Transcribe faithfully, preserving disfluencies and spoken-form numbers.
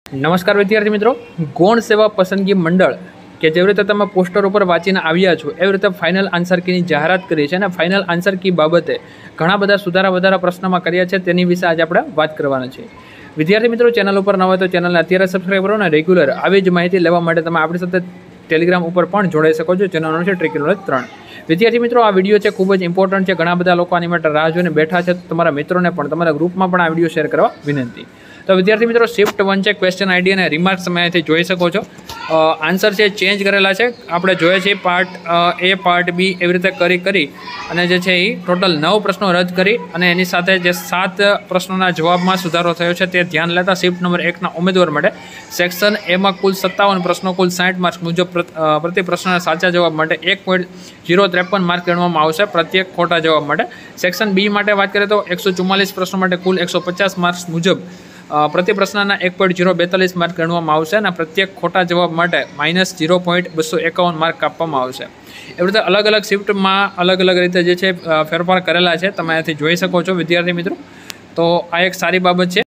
નમસ્કાર વિદ્યાર્થી મિત્રો, ગૌણ સેવા પસંદગી મંડળ કે જેવી રીતે તમે પોસ્ટર ઉપર વાંચીને આવ્યા છો એવી રીતે ફાઇનલ આન્સર કીની જાહેરાત કરી છે અને ફાઇનલ આન્સર કી બાબતે ઘણા બધા સુધારા વધારા પ્રશ્નમાં કર્યા છે, તેની વિશે આજે આપણે વાત કરવાના છે। વિદ્યાર્થી મિત્રો, ચેનલ ઉપર ન હોય તો ચેનલને અત્યારે સબસ્ક્રાઈબ કરો અને રેગ્યુલર આવી જ માહિતી લેવા માટે તમે આપણી સાથે ટેલિગ્રામ ઉપર પણ જોડાઈ શકો છો, જેનું નામ છે ટ્રિકી નોલેજ ત્રણ। વિદ્યાર્થી મિત્રો, આ વિડીયો છે ખૂબ જ ઇમ્પોર્ટન્ટ છે, ઘણા બધા લોકો આની માટે રાહ જોઈને બેઠા છે, તો તમારા મિત્રોને પણ તમારા ગ્રુપમાં પણ આ વિડીયો શેર કરવા વિનંતી। તો વિદ્યાર્થી મિત્રો, શિફ્ટ વન છે, ક્વેશ્ચન આઈડી અને રિમાર્ક્સ તમે અહીંથી જોઈ શકો છો। આન્સર છે ચેન્જ કરેલા છે, આપણે જોઈએ છીએ પાર્ટ એ પાર્ટ બી એવી રીતે કરી કરી અને જે છે એ ટોટલ નવ પ્રશ્નો રદ કરી અને એની સાથે જે સાત પ્રશ્નોના જવાબમાં સુધારો થયો છે તે ધ્યાન લેતા શિફ્ટ નંબર એકના ઉમેદવાર માટે સેક્શન એમાં કુલ સત્તાવન પ્રશ્નો કુલ સાઠ માર્ક્સ મુજબ પ્રતિ પ્રશ્નના સાચા જવાબ માટે એક પોઈન્ટ ઝીરો ત્રેપન માર્ક ગણવામાં આવશે પ્રત્યેક ખોટા જવાબ માટે। સેક્શન બી માટે વાત કરીએ તો એકસો ચુમ્માલીસ પ્રશ્નો માટે કુલ એકસો પચાસ માર્ક્સ મુજબ પ્રતિ પ્રશ્નના એક પોઈન્ટ ઝીરો બેતાલીસ માર્ક ગણવામાં આવશે અને પ્રત્યેક ખોટા જવાબ માટે માઇનસ ઝીરો પોઈન્ટ બસો એકાવન માર્ક કાપવામાં આવશે। એવી રીતે અલગ અલગ શિફ્ટમાં અલગ અલગ રીતે જે છે ફેરફાર કરેલા છે, તમે અહીંયાથી જોઈ શકો છો વિદ્યાર્થી મિત્રો। તો આ એક સારી બાબત છે।